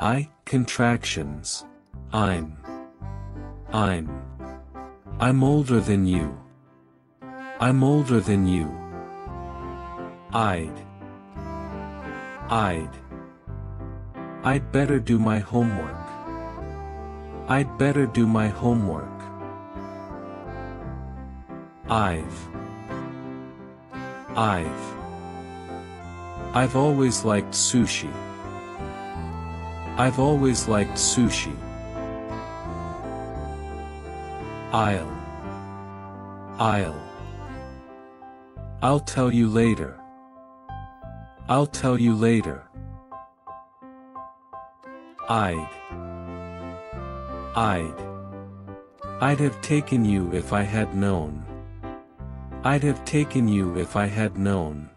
Contractions. I'm older than you. I'm older than you. I'd better do my homework. I'd better do my homework. I've always liked sushi. I've always liked sushi. I'll tell you later. I'll tell you later. I'd have taken you if I had known. I'd have taken you if I had known.